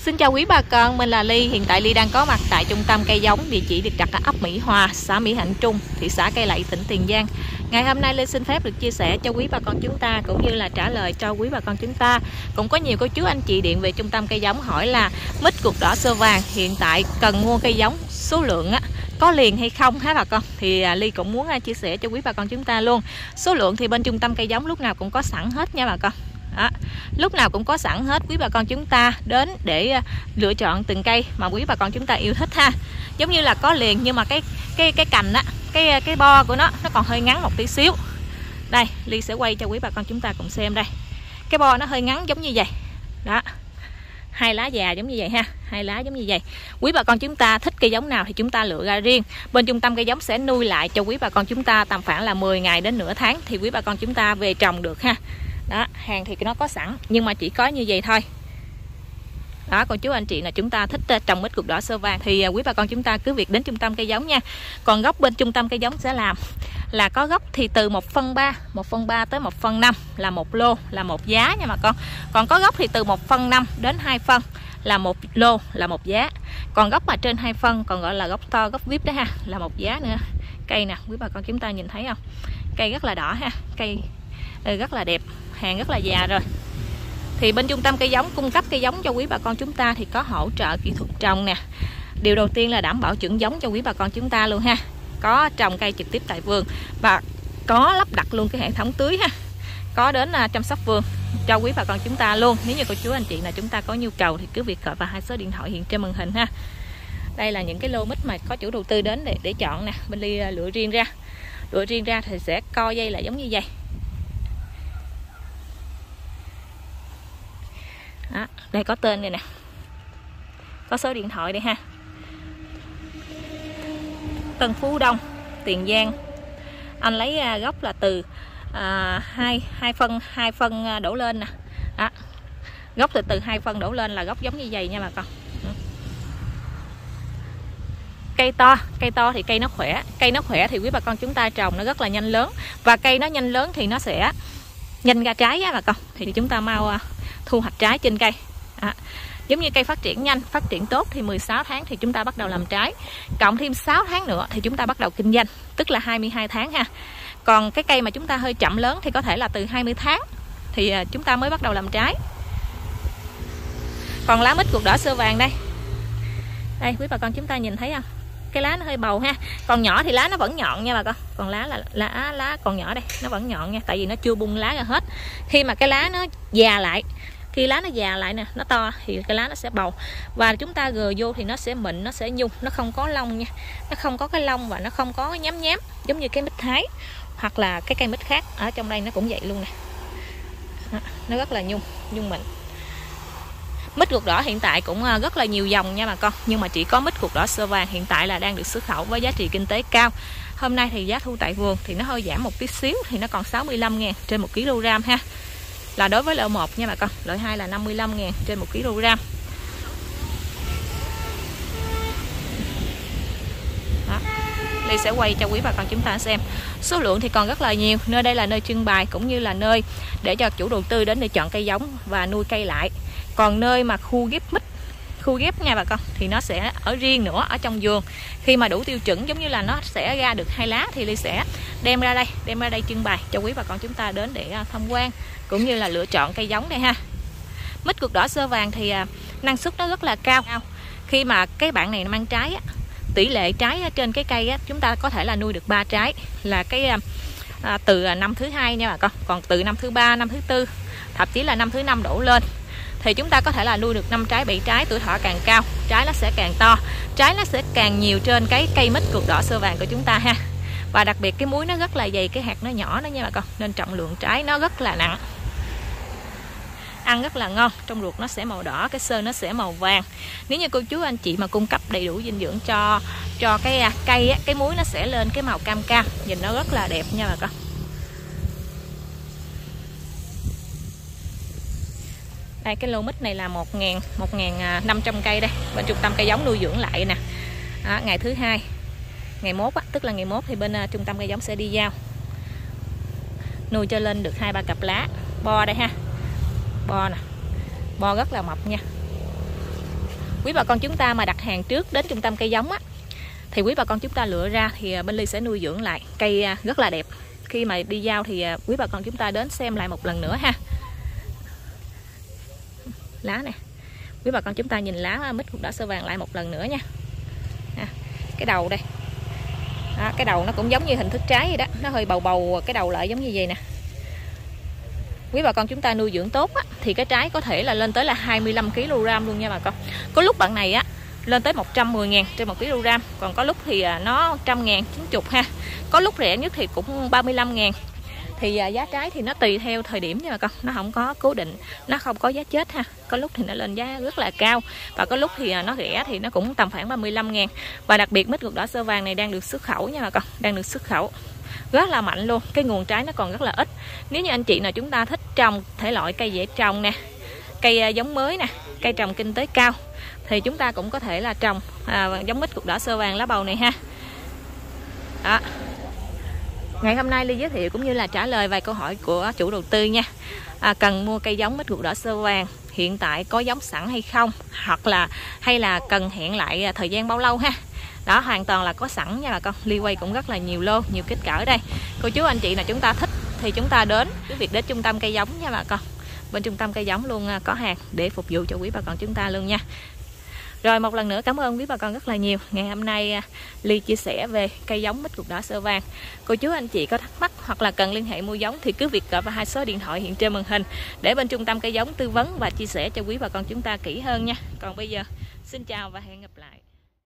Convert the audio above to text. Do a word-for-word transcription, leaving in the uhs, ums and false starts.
Xin chào quý bà con, mình là Ly. Hiện tại Ly đang có mặt tại trung tâm cây giống, địa chỉ được đặt ở ấp Mỹ Hòa, xã Mỹ Hạnh Trung, thị xã Cai Lậy, tỉnh Tiền Giang. Ngày hôm nay Ly xin phép được chia sẻ cho quý bà con chúng ta cũng như là trả lời cho quý bà con chúng ta. Cũng có nhiều cô chú anh chị điện về trung tâm cây giống hỏi là mít ruột đỏ sơ vàng hiện tại cần mua cây giống, số lượng á có liền hay không hả bà con? Thì à, Ly cũng muốn à, chia sẻ cho quý bà con chúng ta luôn. Số lượng thì bên trung tâm cây giống lúc nào cũng có sẵn hết nha bà con. Đó. Lúc nào cũng có sẵn hết, quý bà con chúng ta đến để lựa chọn từng cây mà quý bà con chúng ta yêu thích ha. Giống như là có liền nhưng mà cái cái cái cành á, cái cái bo của nó nó còn hơi ngắn một tí xíu. Đây, Ly sẽ quay cho quý bà con chúng ta cùng xem đây. Cái bo nó hơi ngắn giống như vậy. Đó. Hai lá già giống như vậy ha, hai lá giống như vậy. Quý bà con chúng ta thích cây giống nào thì chúng ta lựa ra riêng. Bên trung tâm cây giống sẽ nuôi lại cho quý bà con chúng ta tầm khoảng là mười ngày đến nửa tháng thì quý bà con chúng ta về trồng được ha. Đó, hàng thì nó có sẵn nhưng mà chỉ có như vậy thôi. Đó, còn chú anh chị là chúng ta thích trồng mít ruột đỏ sơ vàng thì quý bà con chúng ta cứ việc đến trung tâm cây giống nha. Còn gốc bên trung tâm cây giống sẽ làm là có gốc thì từ một phân ba, một phân ba tới một phân năm là một lô, là một giá nha bà con. Còn có gốc thì từ một phân năm đến hai phân là một lô, là một giá. Còn gốc mà trên hai phân còn gọi là gốc to, gốc vip đó ha, là một giá nữa. Cây nè, quý bà con chúng ta nhìn thấy không? Cây rất là đỏ ha, cây rất là đẹp, hàng rất là già rồi. Thì bên trung tâm cây giống cung cấp cây giống cho quý bà con chúng ta thì có hỗ trợ kỹ thuật trồng nè. Điều đầu tiên là đảm bảo chuẩn giống cho quý bà con chúng ta luôn ha. Có trồng cây trực tiếp tại vườn và có lắp đặt luôn cái hệ thống tưới ha. Có đến uh, chăm sóc vườn cho quý bà con chúng ta luôn. Nếu như cô chú anh chị là chúng ta có nhu cầu thì cứ việc gọi vào hai số điện thoại hiện trên màn hình ha. Đây là những cái lô mít mà có chủ đầu tư đến để để chọn nè. Bên Ly uh, lựa riêng ra. Lựa riêng ra thì sẽ co dây lại giống như vậy. Đó, đây có tên này nè, có số điện thoại đây ha. Tân Phú Đông, Tiền Giang. Anh lấy uh, gốc là từ uh, hai hai phân hai phân đổ lên nè. Đó. Gốc từ từ hai phân đổ lên là gốc giống như vậy nha bà con. Cây to, cây to thì cây nó khỏe, cây nó khỏe thì quý bà con chúng ta trồng nó rất là nhanh lớn, và cây nó nhanh lớn thì nó sẽ nhanh ra trái á bà con. Thì chúng ta mau uh, thu hoạch trái trên cây. À, giống như cây phát triển nhanh, phát triển tốt thì mười sáu tháng thì chúng ta bắt đầu làm trái. Cộng thêm sáu tháng nữa thì chúng ta bắt đầu kinh doanh, tức là hai mươi hai tháng ha. Còn cái cây mà chúng ta hơi chậm lớn thì có thể là từ hai mươi tháng thì chúng ta mới bắt đầu làm trái. Còn lá mít ruột đỏ sơ vàng đây. Đây quý bà con chúng ta nhìn thấy không? Cái lá nó hơi bầu ha. Còn nhỏ thì lá nó vẫn nhọn nha bà con. Còn lá là lá lá còn nhỏ đây, nó vẫn nhọn nha, tại vì nó chưa bung lá ra hết. Khi mà cái lá nó già lại, khi lá nó già lại nè, nó to thì cái lá nó sẽ bầu, và chúng ta gờ vô thì nó sẽ mịn, nó sẽ nhung, nó không có lông nha, nó không có cái lông và nó không có cái nhám nhám giống như cái mít Thái hoặc là cái cây mít khác. Ở trong đây nó cũng vậy luôn nè. Đó, nó rất là nhung, nhung mịn. Mít ruột đỏ hiện tại cũng rất là nhiều dòng nha bà con, nhưng mà chỉ có mít ruột đỏ sơ vàng hiện tại là đang được xuất khẩu với giá trị kinh tế cao. Hôm nay thì giá thu tại vườn thì nó hơi giảm một tí xíu, thì nó còn sáu mươi lăm ngàn trên một kg ha. Là đối với loại một nha bà con, loại hai là năm mươi lăm ngàn trên một kg. Đó. Ly sẽ quay cho quý bà con chúng ta xem. Số lượng thì còn rất là nhiều. Nơi đây là nơi trưng bày cũng như là nơi để cho chủ đầu tư đến để chọn cây giống và nuôi cây lại. Còn nơi mà khu ghép mít, khu ghép nha bà con, thì nó sẽ ở riêng nữa ở trong vườn. Khi mà đủ tiêu chuẩn giống như là nó sẽ ra được hai lá thì Ly sẽ đem ra đây, đem ra đây trưng bày cho quý bà con chúng ta đến để tham quan cũng như là lựa chọn cây giống đây ha. Mít ruột đỏ sơ vàng thì à, năng suất nó rất là cao. Khi mà cái bạn này mang trái á, tỷ lệ trái á, trên cái cây á, chúng ta có thể là nuôi được ba trái là cái à, từ năm thứ hai nha bà con. Còn từ năm thứ ba, năm thứ tư, thậm chí là năm thứ năm đổ lên thì chúng ta có thể là nuôi được năm trái, bảy trái. Tuổi thọ càng cao, trái nó sẽ càng to, trái nó sẽ càng nhiều trên cái cây mít ruột đỏ sơ vàng của chúng ta ha. Và đặc biệt cái múi nó rất là dày, cái hạt nó nhỏ đó nha bà con, nên trọng lượng trái nó rất là nặng, ăn rất là ngon. Trong ruột nó sẽ màu đỏ, cái sơn nó sẽ màu vàng. Nếu như cô chú anh chị mà cung cấp đầy đủ dinh dưỡng cho cho cái cây á, cái múi nó sẽ lên cái màu cam cam, nhìn nó rất là đẹp nha bà con. Đây, cái lô mít này là một nghìn năm trăm cây đây. Bên trung tâm cây giống nuôi dưỡng lại nè. Đó, ngày thứ hai, ngày mốt á, tức là ngày mốt thì bên uh, trung tâm cây giống sẽ đi giao, nuôi cho lên được hai ba cặp lá. Bo đây ha, bo nè, bo rất là mập nha. quý bà con chúng ta mà đặt hàng trước đến trung tâm cây giống á, thì quý bà con chúng ta lựa ra thì bên Ly sẽ nuôi dưỡng lại cây rất là đẹp. Khi mà đi giao thì quý bà con chúng ta đến xem lại một lần nữa ha. Lá nè, quý bà con chúng ta nhìn lá mít ruột đỏ sao vàng lại một lần nữa nha. À, cái đầu đây, à, cái đầu nó cũng giống như hình thức trái vậy đó, nó hơi bầu bầu cái đầu lại giống như vậy nè. Quý bà con chúng ta nuôi dưỡng tốt á, thì cái trái có thể là lên tới là hai mươi lăm ki lô gam luôn nha bà con. Có lúc bạn này á lên tới một trăm mười ngàn trên một ki lô gam, còn có lúc thì nó một trăm ngàn, chín mươi ha. Có lúc rẻ nhất thì cũng ba mươi lăm ngàn. Thì giá trái thì nó tùy theo thời điểm nha bà con, nó không có cố định, nó không có giá chết ha. Có lúc thì nó lên giá rất là cao, và có lúc thì nó rẻ thì nó cũng tầm khoảng ba mươi lăm ngàn. Và đặc biệt mít ruột đỏ sao vàng này đang được xuất khẩu nha bà con, đang được xuất khẩu rất là mạnh luôn. Cái nguồn trái nó còn rất là ít. Nếu như anh chị nào chúng ta thích trồng thể loại cây dễ trồng nè, cây giống mới nè, cây trồng kinh tế cao, thì chúng ta cũng có thể là trồng à, giống mít ruột đỏ sao vàng lá bầu này ha. Đó. Ngày hôm nay Ly giới thiệu cũng như là trả lời vài câu hỏi của chủ đầu tư nha. À, cần mua cây giống mít ruột đỏ sao vàng, hiện tại có giống sẵn hay không, hoặc là hay là cần hẹn lại thời gian bao lâu ha. Đó, hoàn toàn là có sẵn nha bà con. Ly quay cũng rất là nhiều lô, nhiều kích cỡ đây. Cô chú anh chị nào chúng ta thích thì chúng ta đến cứ việc đến trung tâm cây giống nha bà con. Bên trung tâm cây giống luôn có hàng để phục vụ cho quý bà con chúng ta luôn nha. Rồi một lần nữa cảm ơn quý bà con rất là nhiều. Ngày hôm nay Ly chia sẻ về cây giống mít ruột đỏ sao vàng. Cô chú anh chị có thắc mắc hoặc là cần liên hệ mua giống thì cứ việc gọi vào hai số điện thoại hiện trên màn hình để bên trung tâm cây giống tư vấn và chia sẻ cho quý bà con chúng ta kỹ hơn nha. Còn bây giờ xin chào và hẹn gặp lại.